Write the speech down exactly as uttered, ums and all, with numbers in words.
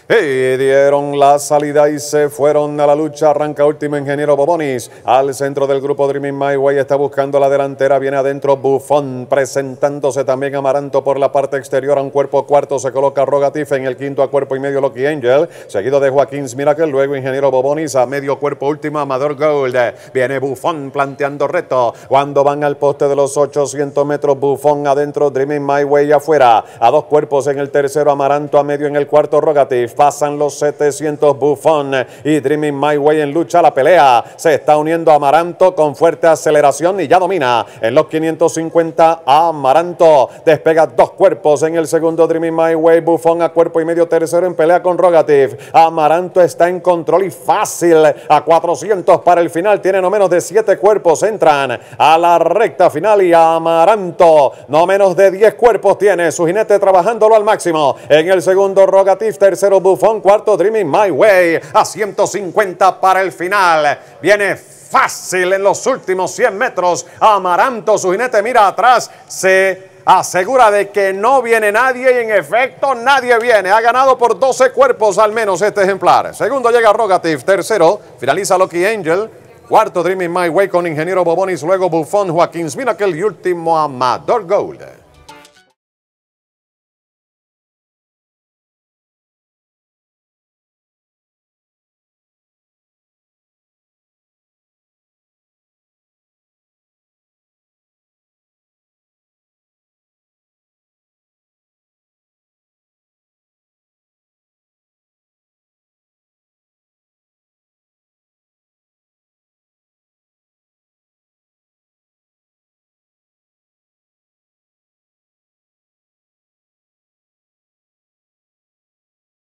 Y dieron la salida y se fueron a la lucha. Arranca último Ingeniero Bobonis. Al centro del grupo Dreaming My Way está buscando la delantera. Viene adentro Buffon. Presentándose también Amaranto por la parte exterior. A un cuerpo cuarto se coloca Rogatif. En el quinto a cuerpo y medio Lucky Angel. Seguido de Joaquín's Miracle. Luego Ingeniero Bobonis. A medio cuerpo último Amador Gold. Viene Buffon planteando reto. Cuando van al poste de los ochocientos metros. Buffon adentro. Dreaming My Way afuera. A dos cuerpos en el tercero Amaranto. A medio en el cuarto Rogatif. Pasan los setecientos Buffon y Dreaming My Way en lucha. La pelea se está uniendo a Amaranto con fuerte aceleración y ya domina en los quinientos cincuenta Amaranto. Despega dos cuerpos en el segundo Dreaming My Way. Buffon a cuerpo y medio tercero en pelea con Rogatif. Amaranto está en control y fácil a cuatrocientos para el final. Tiene no menos de siete cuerpos. Entran a la recta final y Amaranto no menos de diez cuerpos tiene. Su jinete trabajándolo al máximo. En el segundo Rogatif, tercero Buffon, cuarto Dreaming My Way a ciento cincuenta para el final. Viene fácil en los últimos cien metros. Amaranto, su jinete mira atrás, se asegura de que no viene nadie y en efecto nadie viene. Ha ganado por doce cuerpos al menos este ejemplar. Segundo llega Rogatif, tercero finaliza Lucky Angel. Cuarto Dreaming My Way con Ingeniero Bobonis, luego Buffon, Joaquín's Miracle y último Amador Gold.